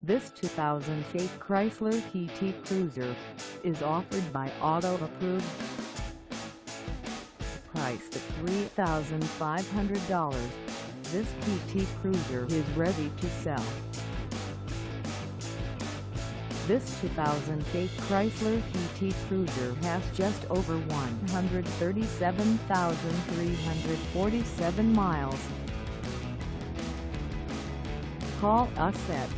This 2008 Chrysler PT Cruiser is offered by Auto Approved. Priced at $3,500, this PT Cruiser is ready to sell. This 2008 Chrysler PT Cruiser has just over 137,347 miles. Call us at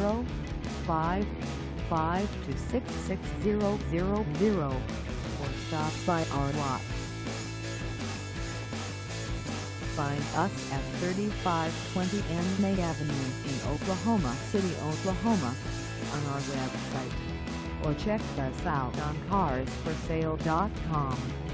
405-526-6000 or stop by our lot. Find us at 3520 May Avenue in Oklahoma City, Oklahoma, on our website, or check us out on carsforsale.com.